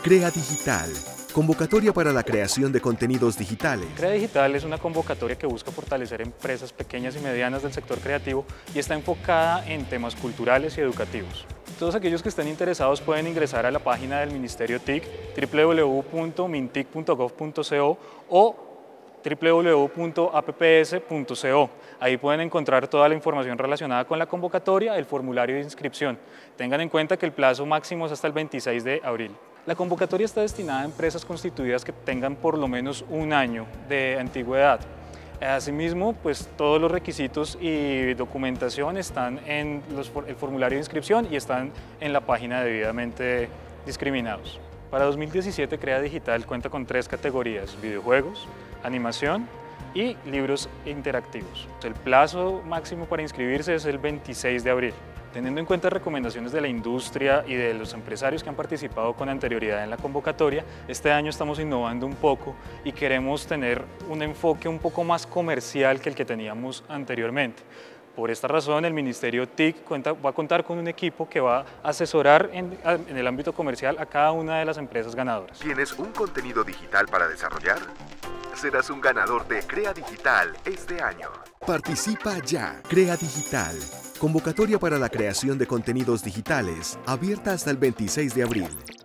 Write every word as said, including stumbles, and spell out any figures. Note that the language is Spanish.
Crea Digital, convocatoria para la creación de contenidos digitales. Crea Digital es una convocatoria que busca fortalecer empresas pequeñas y medianas del sector creativo y está enfocada en temas culturales y educativos. Todos aquellos que estén interesados pueden ingresar a la página del Ministerio T I C, w w w punto mintic punto gov punto co o w w w punto a p p s punto co. Ahí pueden encontrar toda la información relacionada con la convocatoria, el formulario de inscripción. Tengan en cuenta que el plazo máximo es hasta el veintiséis de abril. La convocatoria está destinada a empresas constituidas que tengan por lo menos un año de antigüedad. Asimismo, pues todos los requisitos y documentación están en los, el formulario de inscripción y están en la página debidamente discriminados. Para dos mil diecisiete, Crea Digital cuenta con tres categorías: videojuegos, animación y libros interactivos. El plazo máximo para inscribirse es el veintiséis de abril. Teniendo en cuenta recomendaciones de la industria y de los empresarios que han participado con anterioridad en la convocatoria, este año estamos innovando un poco y queremos tener un enfoque un poco más comercial que el que teníamos anteriormente. Por esta razón, el Ministerio T I C cuenta, va a contar con un equipo que va a asesorar en, en el ámbito comercial a cada una de las empresas ganadoras. ¿Tienes un contenido digital para desarrollar? Serás un ganador de Crea Digital este año. Participa ya. Crea Digital, convocatoria para la creación de contenidos digitales, abierta hasta el veintiséis de abril.